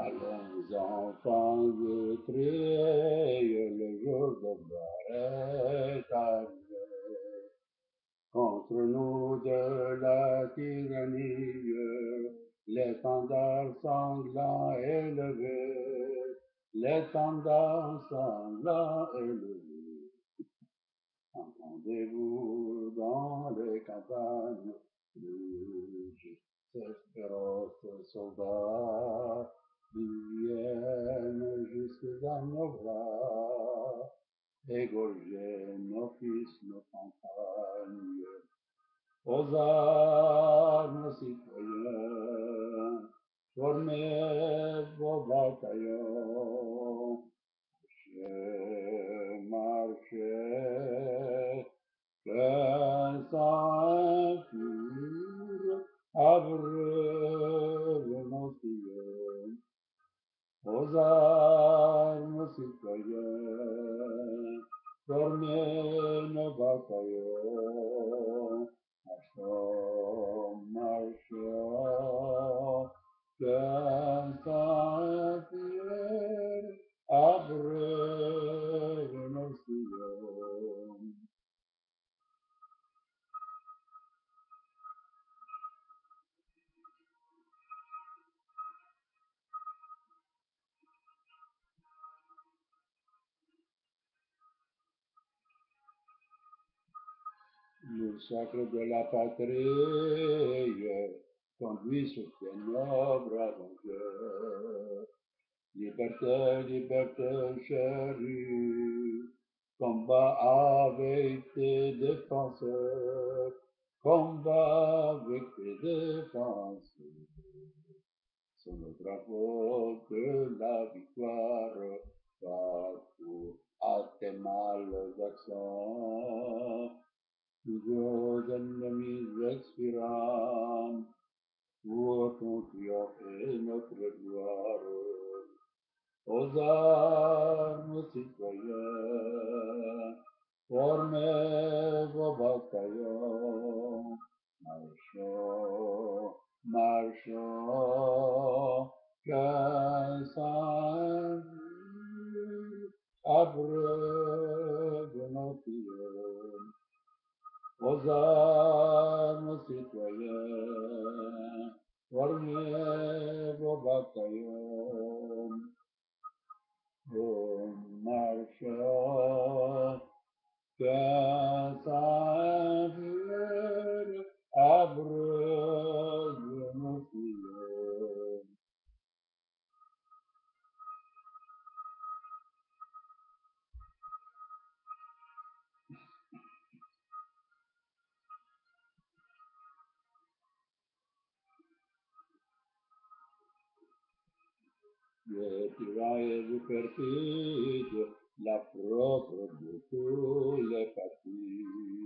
Allons, enfants, je trie, le jour de gloire est arrivé. Contre nous de la tyrannie, l'étendard sanglant élevé, l'étendard sanglant élevé. Entendez-vous dans les campagnes de féroces soldats qui viennent jusque dans nos bras, égorger nos fils, nos campagnes. Aux armes, citoyens, formez vos bataillons. Marchez, qu'un sang impur abreuve nos sillons. Aux armes, citoyens, formez nos bataillons. Marchons, marchons, qu'un sang impur abreuve nos sillons. Le sacre de la patrie conduit sur tes nobles aventures. Liberté, liberté chérie, combat avec tes défenseurs, combat avec tes défenseurs. C'est le drapeau de la victoire, partout à tes mâles accents. Toujours ennemis expirants, pour ton triomphe et notre gloire. Aux armes, citoyens, formez vos bataillons. Marchons, marchons, qu'un sang impur abreuve nos sillons. Aux armes, citoyens, formez vos bataillons. Oh, marchons, qu'un sang impur abreuve nos sillons. Les tirailleurs du perfide, la propre de tous les partis.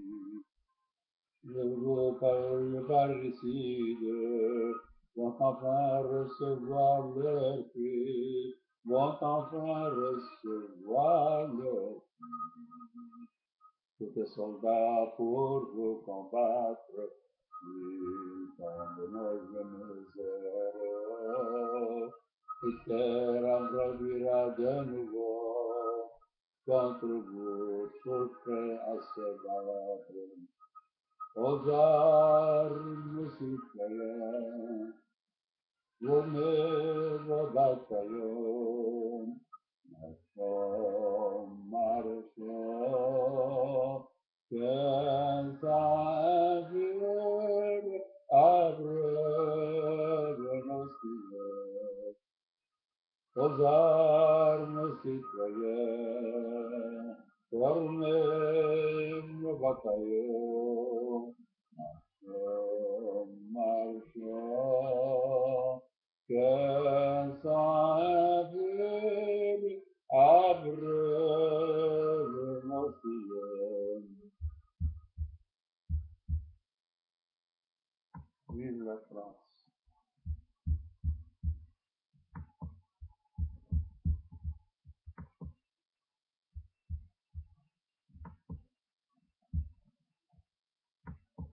Le parricide vont enfin recevoir leur prix, vont enfin recevoir leur prix. Tous les soldats pour vous combattre, qui tombent nos misères. Et terre embravira de nouveau contre vous, tout prêt à se battre. Aux armes, citoyens, formez vos bataillons. Marchons, marchons, qu'un sang impur abreuve nos sillons. Aux armes, citoyens, formez nos bataillons. Marchons, marchons, qu'un sang impur abreuve nos sillons. Vive la France!